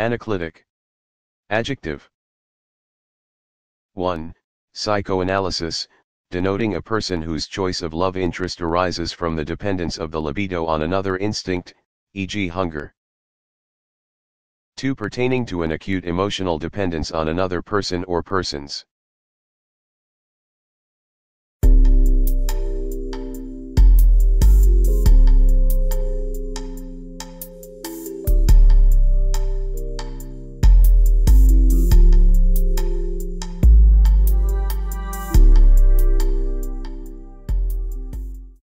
Anaclitic. Adjective. 1. Psychoanalysis, denoting a person whose choice of love interest arises from the dependence of the libido on another instinct, e.g. hunger. 2. Pertaining to an acute emotional dependence on another person or persons.